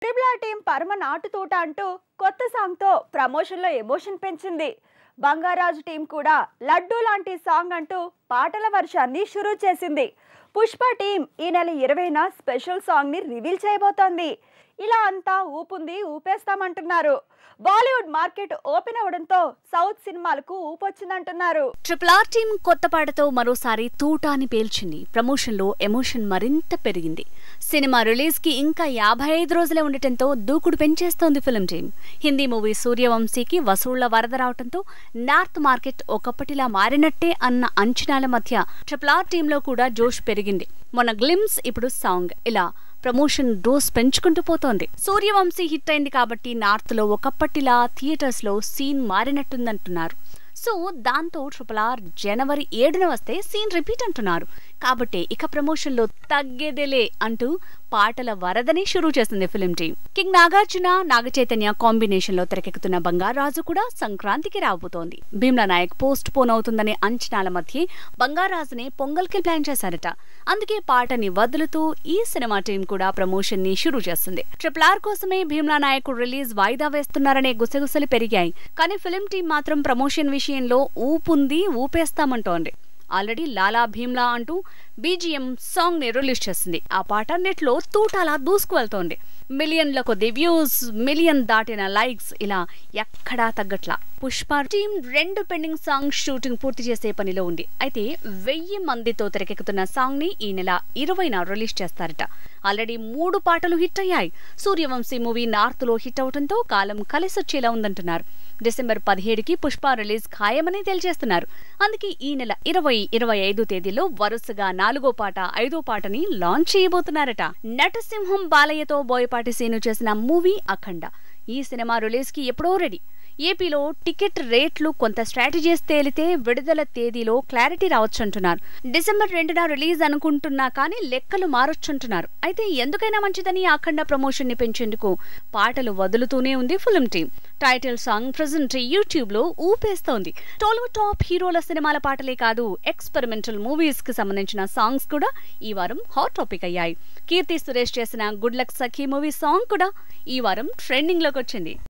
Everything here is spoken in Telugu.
ట్రిపుల్ ఆర్ టీం పరమ నాటు తోట అంటూ కొత్త సాంగ్తో ప్రమోషన్లో ఎమోషన్ పెంచింది. బంగారాజు టీం కూడా లడ్డూ లాంటి సాంగ్ అంటూ పాటల వర్షాన్ని షురూ చేసింది. పుష్ప టీం ఈ నెల 20న స్పెషల్ సాంగ్ని రివీల్ చేయబోతోంది. ఇలా అంతా ఊపుంది ఊపేస్తామంటున్నారు. బాలీవుడ్ మార్కెట్ ఓపెన్ అవడంతో సౌత్ సినిమాలకు ఊపొచ్చిందంటున్నారు. ట్రిపుల్ ఆర్ టీం కొత్త పాటతో మరోసారి తూటాని పేల్చింది. ప్రమోషన్ లో ఎమోషన్ మరింత పెరిగింది. సినిమా రిలీజ్ కి ఇంకా 55 రోజులే ఉండటంతో దూకుడు పెంచేస్తోంది ఫిల్మ్ టీం. హిందీ మూవీ సూర్యవంశీకి వసూళ్ల వరద రావడంతో నార్త్ మార్కెట్ ఒకప్పటిలా మారినట్టే అన్న అంచనాల మధ్య ట్రిపుల్ ఆర్ టీంలో కూడా జోష్ పెరిగింది. మొన్న గ్లిమ్స్, ఇప్పుడు సాంగ్, ఇలా ప్రమోషన్ డోస్ పెంచుకుంటూ పోతోంది. సూర్యవంశీ హిట్ అయింది కాబట్టి నార్త్ లో ఒకప్పటిలా థియేటర్స్ లో సీన్ మారినట్టుందంటున్నారు. సో దాంతో ట్రిపుల్ ఆర్ జనవరి 7న వస్తే సీన్ రిపీట్ అంటున్నారు. కాబట్టి ఇక ప్రమోషన్ లో తగ్గేదేలే అంటూ పాటల వరదని షురూ చేసింది film team. King Nagarjuna, Naga Chaitanya combination లో తెరకెక్కుతున్న బంగారాజు కూడా సంక్రాంతికి రాబోతోంది. భీమ్లా నాయక్ పోస్ట్ పోన్ అవుతుందనే అంచనాల మధ్య బంగారాజుని పొంగల్కి ప్లాన్ చేశారట. అందుకే పాటని వదులుతూ ఈ సినిమా టీం కూడా ప్రమోషన్ ని షురూ చేస్తుంది. ట్రిపుల్ ఆర్ కోసమే భీమ్లా నాయక్ రిలీజ్ వాయిదా వేస్తున్నారనే గుసగుసలు పెరిగాయి. కానీ ఫిలిం టీం మాత్రం ప్రమోషన్ విషయంలో ఊపుంది ఊపేస్తామంటోంది. ఆల్రెడీ లాలా భీమ్లా అంటూ బీజిఎం సాంగ్ ని రిలీజ్ చేసింది. ఆ పాట నెట్ లో తూటాలా దూసుకువెళ్తోంది. మిలియన్ల కొద్ది వ్యూస్, మిలియన్ దాటిన లైక్స్, ఇలా ఎక్కడా తగ్గట్లా. Pushpa team 2 pending song shooting పూర్తి చేసే పనిలో ఉంది. అయితే 1000 మందితో తెరకెక్కుతున్న సాంగ్ ని ఈ నెల 20న రిలీజ్ చేస్తారట. ఆల్రెడీ 3 పాటలు హిట్ అయ్యాయి. సూర్యవంశీ మూవీ నార్త్ లో హిట్ అవడంతో కాలం కలిసొచ్చేలా ఉందంటున్నారు. డిసెంబర్ 17కి పుష్ప రిలీజ్ ఖాయమని తెలియజేస్తున్నారు. అందుకే ఈ నెల 20, 25 తేదీలో వరుసగా 4వ పాట, 5వ పాటని లాంచ్ చేయబోతున్నారట. నటసింహం బాలయ్యతో బోయపాటి సీను చేసిన మూవీ అఖండ. ఈ సినిమా రిలీజ్ కి ఎప్పుడో రెడీ. ఏపీలో టికెట్ రేట్లు కొంత స్ట్రాటజీస్ తేలితే విడుదల తేదీలో క్లారిటీ రావచ్చంటున్నారు. డిసెంబర్ 2న రిలీజ్ అనుకుంటున్నా కానీ లెక్కలు మారొచ్చంటున్నారు. అయితే ఎందుకైనా మంచిదని అఖండ ప్రమోషన్ ని పెంచేందుకు పాటలు వదులుతూనే ఉంది film team. Title song present YouTube లో ఊపేస్తోంది. టాలీవుడ్ టాప్ హీరోల సినిమాల పాటలే కాదు, ఎక్స్పెరిమెంటల్ మూవీస్ కి సంబంధించిన సాంగ్స్ కూడా ఈ వారం హాట్ టాపిక్ అయ్యాయి. కీర్తి సురేష్ చేసిన good luck Sakhi movie song కూడా ఈ వారం ట్రెండింగ్ లోకి వచ్చింది.